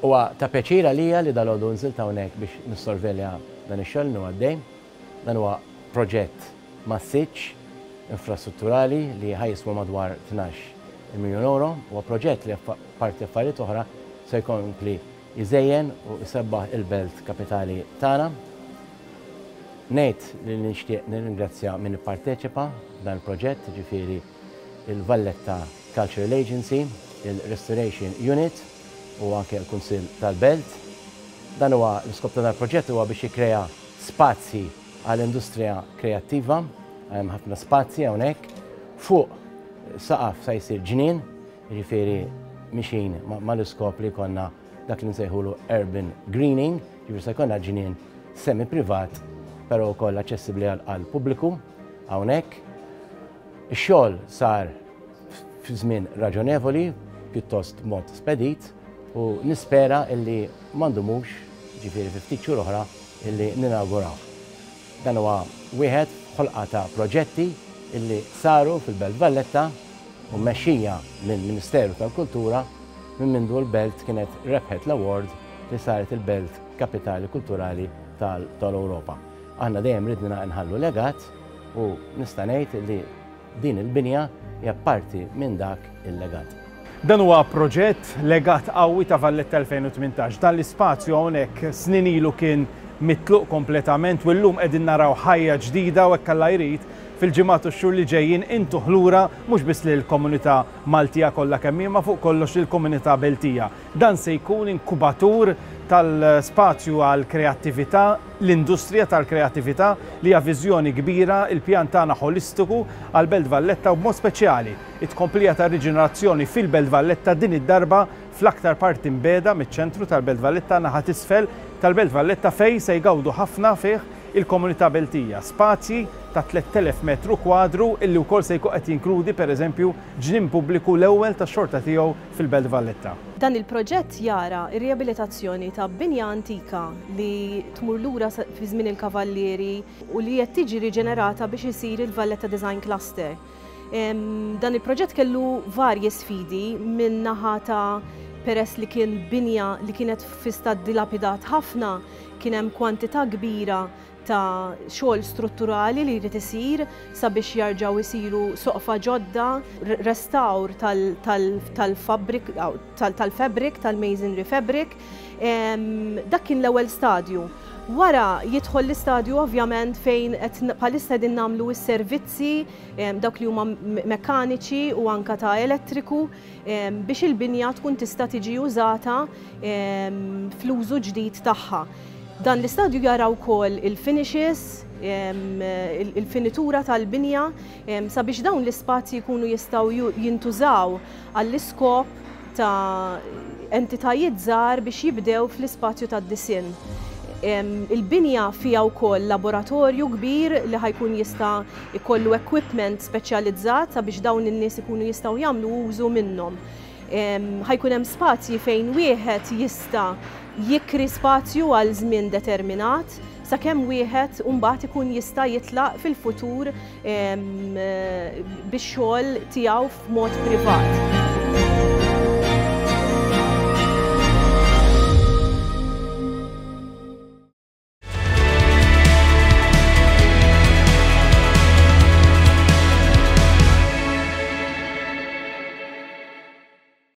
Huwa ta' pjaċir għalija li dal-għodu nżilt hawnhekk biex nissorvelja dan ix-xogħol li għaddej. Dan huwa proġett massiġġ infrastrutturali li ħajswa madwar 12 miljon euro. Huwa proġett li parti affarijiet oħra se jkompli jżejjen u jsebbaħ il-belt kapitali tagħna. Ngħid li nixtieq nirringrazzja min ipparteċipa dan il-proġett, ġifieri il-Valletta Cultural Agency, il-Restoration Unit u anke l-Kunsill tal-Belt. Dan huwa l-iskop ta' dan il-proġett huwa biex jikkrea spazji għall-industrija kreattiva, hemm ħafna spazji hawnhekk fuq saqaf se jsir ġnien, jiġifieri mixin mal-iskop li jkollna dak li nsejħulu urban greening, ġifieri se jkollna ġnien semi-privat però wkoll aċċessibbli għall-pubbliku hawnhekk. Ix-xogħol sar fi żmien raġonevoli, pjuttost mod spedit, u nispera illi m'għandumux ġifieri fi ftit xhur oħra illi ninawguraw. Dan huwa wieħed ħolqa ta' proġetti illi saru fil-Belt Valletta u mmexxija mill-Ministeru tal-Kultura minn mindu l-Belt kienet rebħet l-award li saret il-Belt Kapitali Kulturali tal-Ewropa. Aħna dejjem ridna nħallu legat u nista' ngħid li din il-binja hija parti minn dak il-legat. Dan huwa proġett legat qawwi ta' Valletta 2018. Dan l-ispazju hawnhekk snin ilu kien mitluq kompletament u llum qegħdin naraw ħajja ġdida u hekk Alla jrid fil-ġimgħat u x-xhur li ġejjin intuħ lura mhux biss lill-komunità Maltija kollha kemm ma fuq kollox lill-komunità Beltija. Dan se jkun inkubatur tal-spazju għal kreattività, l-industrija tal-kreattività li hija viżjoni kbira, il-pjan tagħna holistiku għal Belt Valletta u b'mod speċjali it-tkomplija ta' riġenerazzjoni fil-Belt Valletta din id-darba fl-aktar parti mbeda miċ-ċentru tal-Belt Valletta naħa t'isfel tal-Belt Valletta fejn se jgawdu ħafna fih il-komunità Beltija. Spazji ta' 3000 metru kwadru illi wkoll se jkun qed jinkludi pereżempju ġnien pubbliku l-ewwel tax-xorta tiegħu fil-Belt Valletta. Dan il-proġett jara ir-riabilitazzjoni ta' binja antika li tmur lura fi żmien il-Kavallieri u li qed tiġi riġenerata biex isir il-Valletta Design Cluster. Dan il-proġett kellu varji sfidi minn naħa ta' peress li kien binja li kienet fi stat dilapidat ħafna, kien hemm kwantità kbira ta' xogħol strutturali li jrid isir sabiex jarġgħu jsiru soqfa ġodda, restawr tal-fabrik tal-masonry fabric. Dak kien l-ewwel stadju. Wara jidħol l-istadju ovvjament fejn qed bħalissa qegħdin nagħmlu s-servizzi dawk li huma mekkaniċi u anke ta' elettriku biex il-binja tkun tista' tiġi użata fl-użu ġdid tagħha. Dan l-istadju jara wkoll il-finishes, il-finitura tal-binja sabiex dawn l-ispazji jkunu jistgħu jintużaw għall-iskop ta' entitajiet żgħar biex jibdew fl-ispazju tad-disinn. Il-binja fiha wkoll laboratorju kbir li ħajkun jista' jkollu equipment speċjalizzat sabiex dawn in-nies ikunu jistgħu jagħmlu użu minnhom. Ħajkun hemm spazji fejn wieħed jista' jikri spazju għal żmien determinat sakemm wieħed mbagħad ikun jista' jitlaq fil-futur bix-xogħol tiegħu f'mod privat.